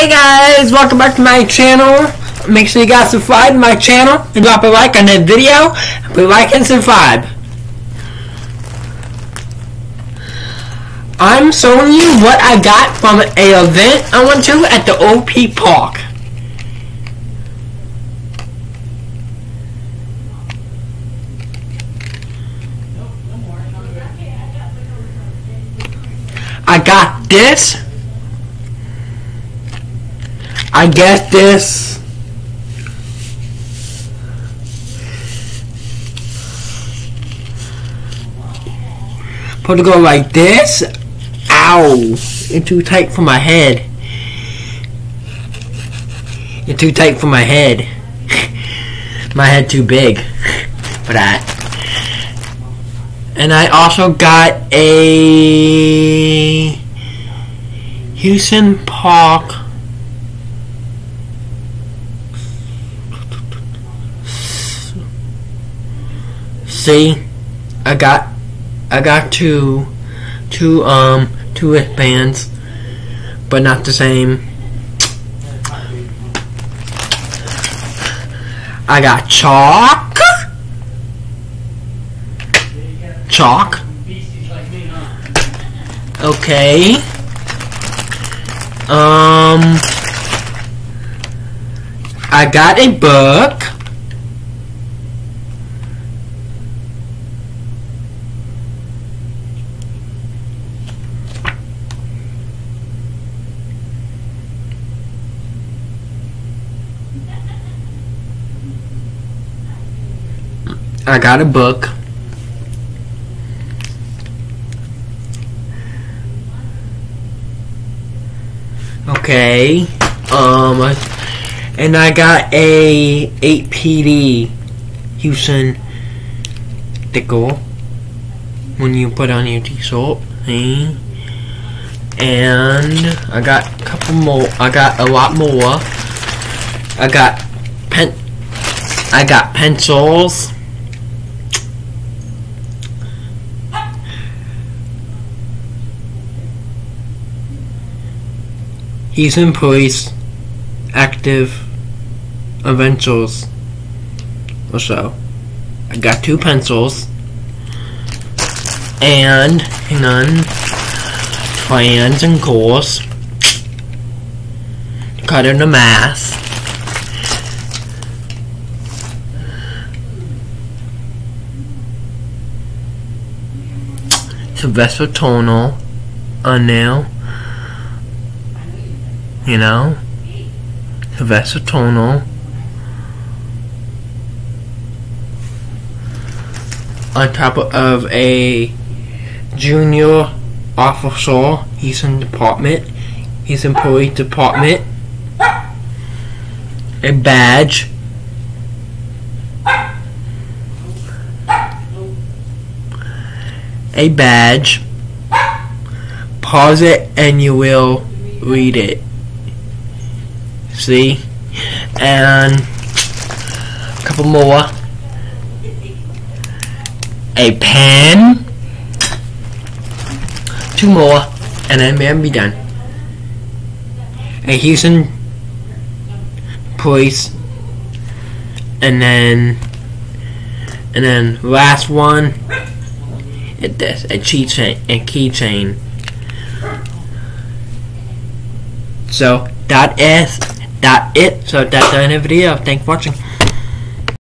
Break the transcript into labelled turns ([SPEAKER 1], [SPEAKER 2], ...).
[SPEAKER 1] Hey guys, welcome back to my channel. Make sure you guys subscribe to my channel and drop a like on this video. Please like and subscribe. I'm showing you what I got from an event I went to at the OP Park. I got this. I get this. Put it go like this. Ow! It's too tight for my head. It's too tight for my head. My head too big for that. And I also got a Houston Park See, I got two wristbands, but not the same. I got chalk. Okay. I got a book. I got a book. Okay. And I got a 8PD Houston sticker when you put on your t-shirt. And I got a couple more. I got a lot more. I got pencils. He's in police, active, adventures, or so. I got 2 pencils, and, hang on, plans and goals, cut in the math, Sylvester Tonal, a nail. You know, Sylvester Tonal. On top of a junior officer, he's in department. He's in police department. A badge. A badge. Pause it and you will read it. See? And a couple more. A pen. 2 more. And then we'll be done. A Houston police. And then last one is this, a keychain. So that's it. So that's the end of the video. Thanks for watching.